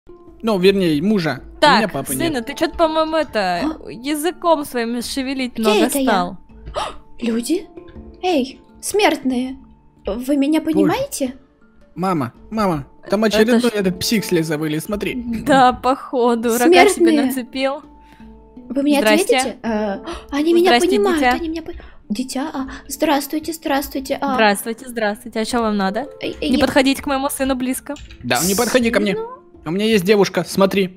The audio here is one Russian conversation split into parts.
Ну, вернее, мужа. У меня Так, папы сына, нет. ты что-то, по-моему, языком своим шевелить Где много это я? стал. Люди? Эй, смертные. Вы меня понимаете? Мама, там очередной этот псих слеза вылез, смотри. Да, походу, рога себе Смертные. нацепил. Вы мне Здрасте. ответите? Они меня Здрасте, понимают, дитя. они меня Дитя, здравствуйте. Здравствуйте, здравствуйте. А что вам надо? Не я- подходите к моему сыну близко. Да, не подходи ко мне. У меня есть девушка, смотри.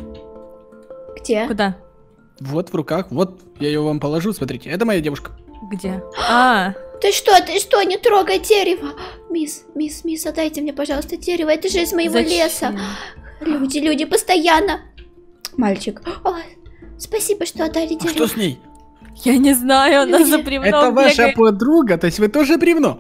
Где? Куда? Вот в руках, вот я ее вам положу, смотрите. Это моя девушка. Где? А, Ты что, не трогай дерево. Мисс, отдайте мне, пожалуйста, дерево. Это же из моего леса. зачем? Люди, постоянно. Мальчик. Ой, спасибо, что отдали А дерево. что с ней? Я не знаю, она Люди. за бревном Это ваша бегает. подруга, то есть вы тоже бревно?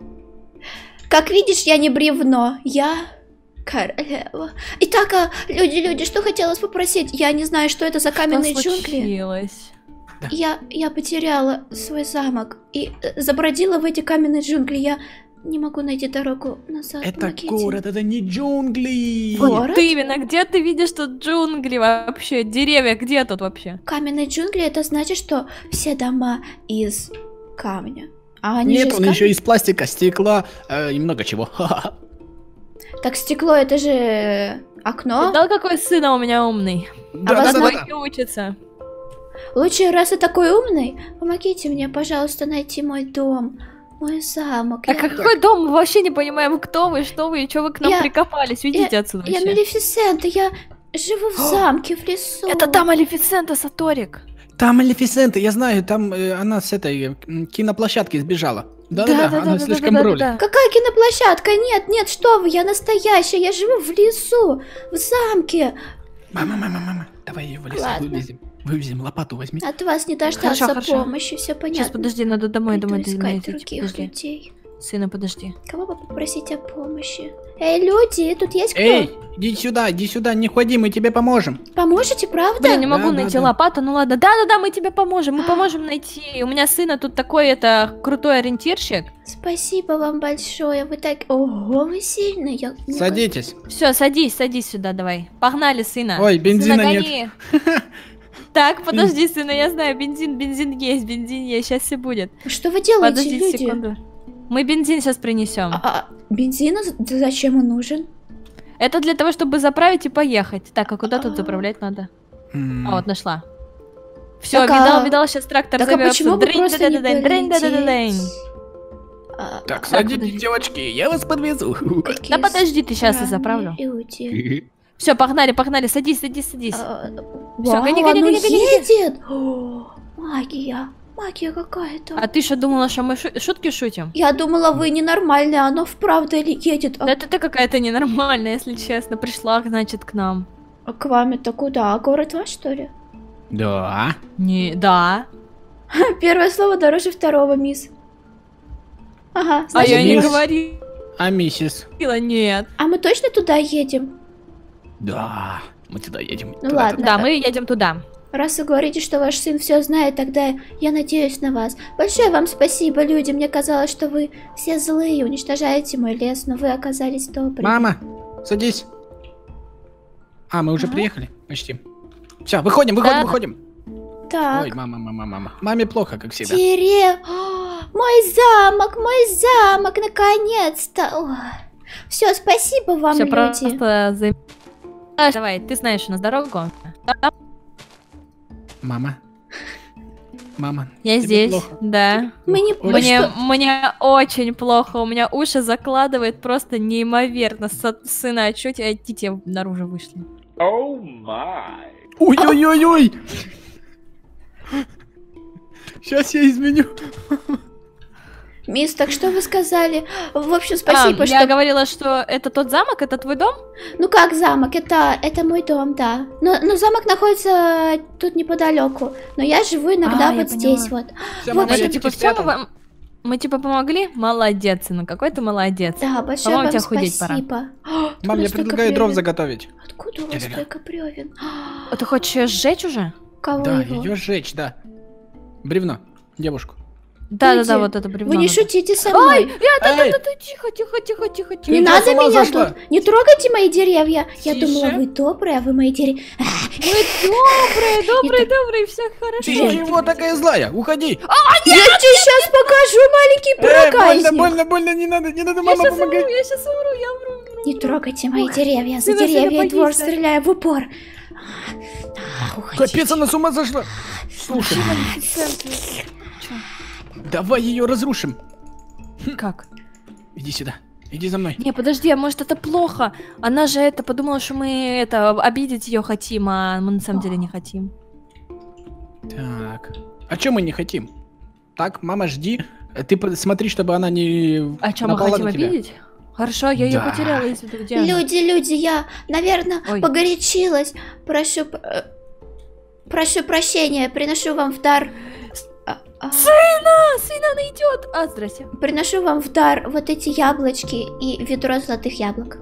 Как видишь, я не бревно. Я королева. Итак, люди, что хотелось попросить? Я не знаю, что это за каменные Что джунгли. случилось? Я потеряла свой замок и забродила в эти каменные джунгли. Я не могу найти дорогу назад. Это Помогите. город, это не джунгли. Город? Вот именно, где ты видишь тут джунгли вообще? Деревья, где тут вообще? Каменные джунгли, это значит, что все дома из камня. А они Нет, же из он камня. еще из пластика, стекла и много чего. Ха-ха. Так стекло, это же окно. Видал, какой сын у меня умный? Да, вас да, Твой да, да. не учится. Лучше, раз ты такой умный, помогите мне, пожалуйста, найти мой дом, мой замок. А какой дом? Мы вообще не понимаем, кто вы, что вы и что вы к нам Я- прикопались. Уйдите отсюда Я вообще. Малефисента, я живу в замке, в лесу. Это та Малефисента, Саторик. Там Малефисента, я знаю, там она с этой киноплощадки сбежала. Да-да-да, она слишком в роли. Какая киноплощадка? Нет, что вы, я настоящая, я живу в лесу, в замке. Мама, давай ее в лес Ладно. вывезем, лопату возьми. От вас не дождаться Хорошо. помощи, все понятно. Сейчас, подожди, надо домой Пойду искать найти. других Подожди. людей. Сына, подожди. Кого бы попросить о помощи? Эй, люди, тут есть кто? Эй, иди сюда, не ходи, мы тебе поможем. Поможете, правда? Блин, не могу Да, найти да. лопату, ну ладно. Да, мы тебе поможем, мы поможем найти. У меня сына тут такой, это, крутой ориентирщик. Спасибо вам большое, вы так... Ого, вы сильный. Садитесь. Все, садись сюда, давай. Погнали, сына. Ой, бензина Сына, нет. гони. Так, подожди, сына, я знаю, бензин есть, сейчас все будет. Что вы делаете, Подожди люди? секунду. Мы бензин сейчас принесем. Бензин? Зачем он нужен? Это для того, чтобы заправить и поехать. Так, а куда тут заправлять надо? М, А, вот нашла. Все, Так, видал, сейчас трактор Так а почему зовется. бы просто не полететь? Так, подожди. садитесь, девочки, я вас подвезу. Какие Да подожди, ты сейчас я странные заправлю. люди. Все, погнали, садись. Вау, гони. оно едет! О, магия какая-то. А ты что думала, что мы шутки шутим? Я думала, вы ненормальные, оно вправду едет. Да это ты какая-то ненормальная, если честно. Пришла, значит, к нам. А к вам это куда? А город ваш, что ли? Да. Да. Первое слово дороже второго, мисс. Ага, А значит, я не мисс. говорила, А миссис? нет. а мы точно туда едем? Да, мы туда едем. Ну Туда, ладно. туда. Да, мы едем туда. Раз вы говорите, что ваш сын все знает, тогда я надеюсь на вас. Большое вам спасибо, люди. Мне казалось, что вы все злые, уничтожаете мой лес, но вы оказались добрыми. Мама, садись. А, мы уже Ага. приехали? Почти. Все, выходим. Так. Ой, мама. Маме плохо, как всегда. Мой замок, наконец-то. Все, спасибо вам, Все люди. просто... Давай, ты знаешь у нас дорогу. Мама. Я тебе здесь, плохо? да. Мы не... Ой, вы что? Мне очень плохо, у меня уши закладывает просто неимоверно. Сына, а чё тебе наружу вышли? Ой-ой-ой-ой! Сейчас я изменю. Мисс, так что вы сказали? В общем, спасибо, Я что... говорила, что это тот замок, это твой дом? Ну как замок? Это мой дом, да. Но замок находится тут неподалеку. Но я живу иногда я вот здесь вот. Всё, Вот мама, это я Это тебя типа все, спрятал. мы типа помогли? Молодец, сыну, какой ты молодец. Да, большое По-моему, вам тебе худеть пора. спасибо. Мам, я предлагаю дров заготовить. Откуда у вас Да-да-да. столько бревен? А ты хочешь её сжечь уже? Кого Да, его? ее сжечь, да. Бревно, девушку. Да-да-да, вот это бревно. Вы не надо. шутите со мной. Тихо. Не Ты надо с ума меня сошла? тут. Не трогайте мои деревья. Я Тише. думала, вы добрые, а вы мои деревья. Добрый, все хорошо. Ты чего такая злая? Уходи. Я тебе сейчас покажу, маленький проказник. Больно, не надо, Я мама, сейчас помогай. умру, я умру. Не трогайте мои деревья. За Сына, деревья и двор боись, да. стреляю в упор. Уходи. Капец, она с ума зашла. Слушай, давай ее разрушим. Как? Иди сюда, иди за мной. Не, подожди, а может это плохо? Она же это подумала, что мы это обидеть ее хотим, а мы на самом деле не хотим. Так, а что мы не хотим? Так, мама, жди. Ты смотри, чтобы она не А что, мы напала хотим на тебя. обидеть? Хорошо, я ее Да. потеряла, если ты где она? Люди, я, наверное, Ой. погорячилась. Прошу прощения, приношу вам в дар. Сына, она идет! А, здрасте. Приношу вам в дар вот эти яблочки и ведро золотых яблок.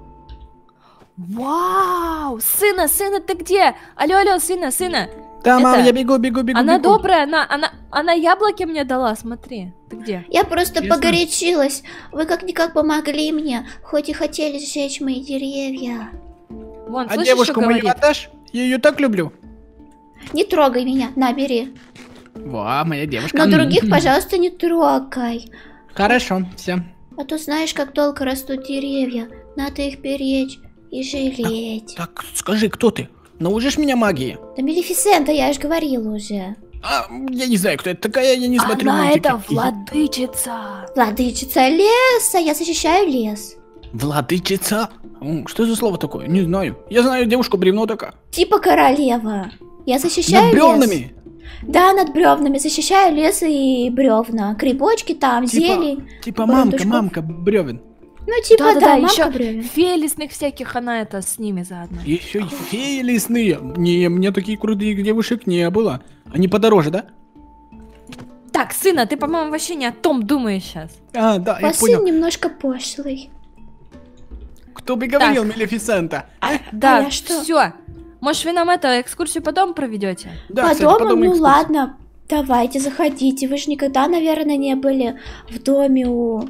Вау! Сына, ты где? Алло, сына. Да, мам, Это- я бегу. Она бегу. добрая, она яблоки мне дала, смотри. Ты где? Я просто Ясно. погорячилась. Вы как-никак помогли мне, хоть и хотели сжечь мои деревья. Вон, А слышишь, девушку что мою говорит? отдашь? Я ее так люблю. Не трогай меня, набери. Во, моя девушка. Но других, пожалуйста, не трогай. Хорошо, все. А то знаешь, как долго растут деревья. Надо их беречь и жалеть. Так, скажи, кто ты? Научишь меня магии? Да Малефисента, я же говорила уже. А, я не знаю, кто это такая, я не смотрю Она мультики. это владычица. Владычица леса, я защищаю лес. Владычица? Что за слово такое? Не знаю. Я знаю девушку бревно такая. Типа королева. Я защищаю Над лес. бревнами? Да, над бревнами. Защищаю лес и бревна. Грибочки там, Типа- зелень. Типа Бурундучков. мамка бревен. Ну, типа, Да-да-да, да, еще мамка бревен. фей лесных всяких, она это с ними заодно. Еще и феи лесные. Не, мне таких крутых девушек не было. Они подороже, да? Так, сына, ты, по-моему, вообще не о том думаешь сейчас. А, да, я Ваш сын понял. немножко пошлый. Кто бы говорил, Малефисента? Да, я что? все. Может, вы нам это экскурсию по дому проведете? Да, по кстати, дому, потом ну экскурсия. ладно. Давайте, заходите. Вы же никогда, наверное, не были в доме у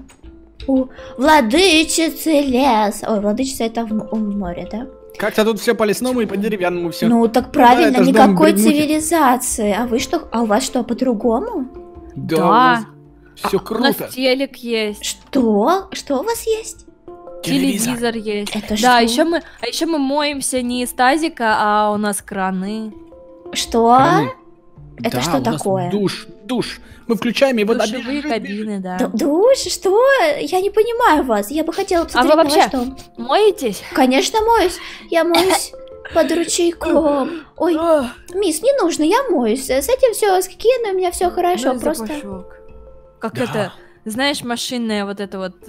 владычицы лес. Ой, владычица это в море, да? Как-то тут все по лесному и по деревянному все. Ну, так правильно, это ж дом никакой Бредмухи. цивилизации. А вы что? А у вас что, по-другому? Да. Все У нас круто. телек есть, Что? Что у вас есть? телевизор есть. Это Да, что? еще мы моемся не из тазика, а у нас краны. Что? Краны. Это Да, что у нас такое? Душ. Мы включаем, и вода Душевые бежит. кабины, да. Душ? Что? Я не понимаю вас. Я бы хотела посмотреть вы на вообще- ваш дом. Моетесь? Конечно, моюсь. Я моюсь под ручейком. Ой, мисс, не нужно, я моюсь. С этим все с гигиеной у меня все хорошо. Ну и Просто запашок. Как Да. это, знаешь, машинная вот это вот...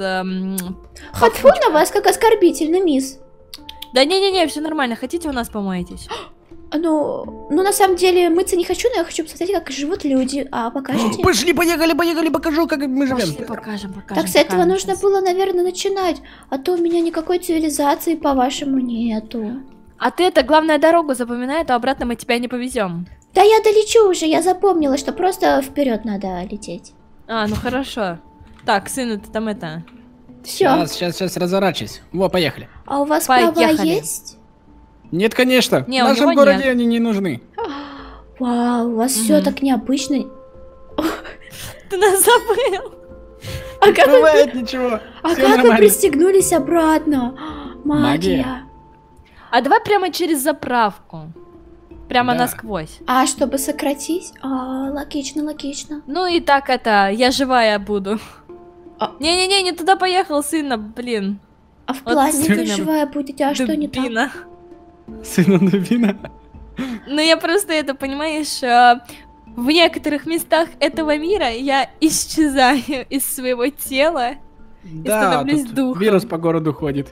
Фу на вас, как оскорбительно, мисс. Да не-не-не, все нормально, хотите у нас помоетесь? Ну, на самом деле, мыться не хочу, но я хочу посмотреть, как живут люди. А покажете? Пошли, поехали, покажу, как мы живем. Пошли, покажем. Так с этого покажем нужно щас. было, наверное, начинать. А то у меня никакой цивилизации, по-вашему, нету. А ты это, главное, дорогу запоминай, а то обратно мы тебя не повезем. Да я долечу уже, я запомнила, что просто вперед надо лететь. А, ну хорошо. Так, сын, ты там это... Все. Сейчас разворачивайся. Во, поехали. А у вас права Поехали. есть? Нет, конечно. Не, в у нашем него городе нет. они не нужны. Вау, у вас все Мгм. так необычно. Ты нас забыл. А как вы, Бывает ничего. а Всё как вы нормально. пристегнулись обратно? Магия. Магия. А давай прямо через заправку. Прямо Да. насквозь. А чтобы сократить? Логично. Ну и так это, я живая буду. А- Не-не-не, не туда поехал, сына, блин. А в Вот плане вы действительно. живая будете, а что не так? Дубина. Сына Дубина. Ну я просто это, понимаешь, в некоторых местах этого мира я исчезаю из своего тела. Да, становлюсь тут духом. вирус по городу ходит.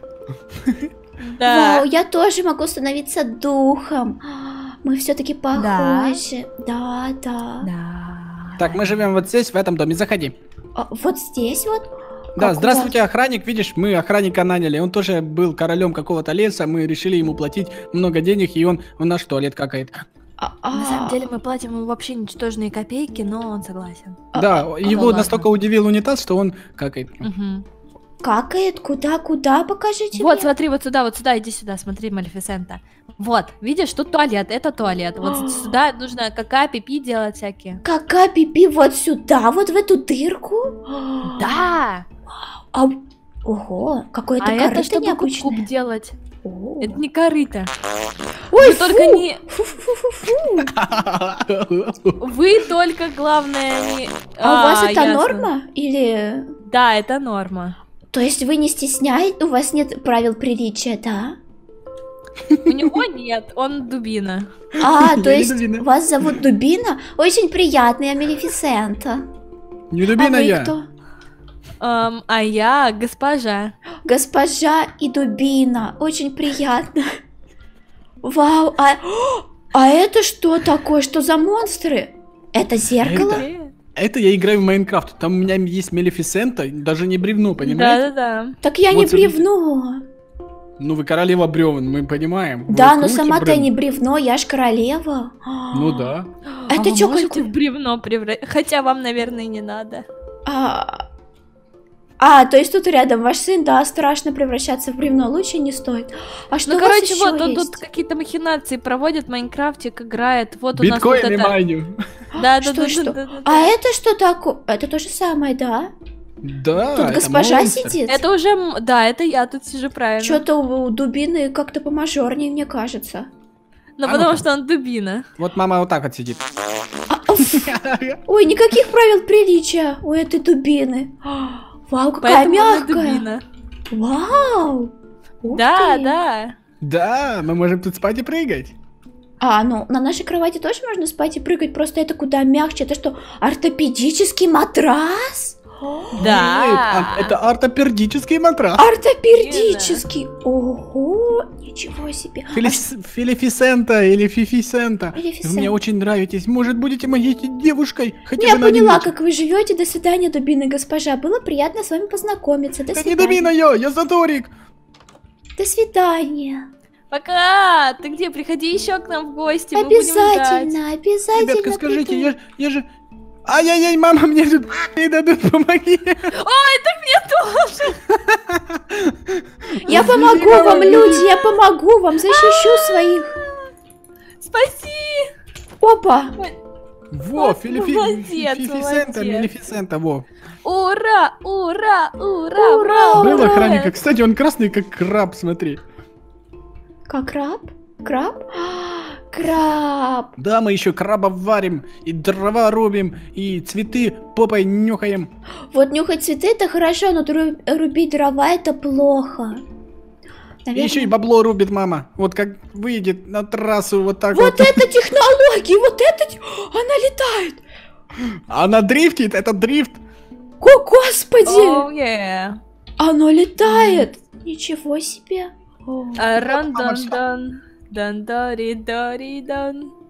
Да. Вау, я тоже могу становиться духом. Мы все-таки похожи. Да. Да. Так, мы живем вот здесь, в этом доме. Заходи. Вот здесь вот? Да, Как здравствуйте, охранник. Видишь, мы охранника наняли. Он тоже был королем какого-то леса. Мы решили ему платить много денег, и он в наш туалет какает. На самом деле мы платим ему вообще ничтожные копейки, но он согласен. Да, его ладно. настолько удивил унитаз, что он какает. Мгм. Какает? Куда? Покажите Вот, мне. смотри, вот сюда, иди сюда, смотри, Малефисента. Вот, видишь, тут туалет, это туалет. Вот сюда нужно кака, пипи делать всякие. Кака пипи вот сюда, вот в эту дырку? Да! А, ого, какое-то А это корыто чтобы необычное. куб делать. О. Это не корыто. Ой, Вы только не... Фу-фу-фу-фу. Вы только, главное, не... А у вас это ясно. норма? Или... Да, это норма. То есть вы не стесняетесь, у вас нет правил приличия, да? У него нет, он дубина. А, Я то не есть Дубина. вас зовут Дубина? Очень приятно, я Малефисента. Не А дубина вы я. кто? А я госпожа. Госпожа и Дубина. Очень приятно. Вау, а это что такое? Что за монстры? Это зеркало? Это я играю в Майнкрафт. Там у меня есть Малефисента, даже не бревно, понимаете? Да-да-да. Так я Вот не смотрите. бревно. Ну вы королева бревен, мы понимаем. Вы Да, но круче сама-то я бревен. не бревно, я ж королева. Ну да. Это вы чё, можете какой- в бревно превратить? Хотя вам, наверное, и не надо. То есть тут рядом ваш сын, да, страшно превращаться в бревно, лучше не стоит. А что Ну, у вас короче, ещё вот он есть? тут какие-то махинации проводит, Майнкрафтик играет. Вот у нас вот Биткоины это... майню. Что? А это что такое? Это то же самое, да? Да, Тут это госпожа монстр. сидит. Это уже, да, это я тут сижу правильно. Что-то у Дубины как-то помажорнее, мне кажется. Ну, А потому ну-ка. что он дубина. Вот мама вот так вот сидит. Ой, никаких правил приличия у этой Дубины. Вау, какая Поэтому она мягкая. дубина. Вау. Ух Да, ты. да. Да, мы можем тут спать и прыгать. Ну, на нашей кровати тоже можно спать и прыгать, просто это куда мягче. Это что, ортопедический матрас? Да. Нет, это ортопедический матрас. Ортопедический. Ого, ничего себе. Филифисента или Фифисента. Малефисента. Вы мне очень нравитесь. Может, будете моей девушкой? Хотя Я бы на один поняла, вечер. как вы живете. До свидания, Дубина госпожа. Было приятно с вами познакомиться. До Это не свидания. дубина я Заторик. До свидания. Пока! Ты где? Приходи еще к нам в гости, мы будем ждать. Обязательно Ребятка, скажите, приду. я же... Ай-яй-яй, мама, мне тут не дадут, помоги. Ой, так мне тоже! Я помогу вам, люди, я помогу вам, защищу своих. Спаси! Опа. Во, Вот, молодец, Фифисента, молодец. Малефисента, во. Ура! Ура! Ура! Ура! Был Ура! охранник, кстати, он красный, как краб, смотри. Как краб? Краб? Краб. Да, мы еще крабов варим, и дрова рубим, и цветы попой нюхаем. Вот нюхать цветы это хорошо, но рубить дрова это плохо. И Наверное. еще и бабло рубит мама. Вот как выйдет на трассу вот так Вот вот. это технологии, вот это... Она летает. Она дрифтит, это дрифт. О, господи. Оу, yeah. Оно летает. Ничего себе. О. Ран-дан-дан. Дан-дари-дари-дан.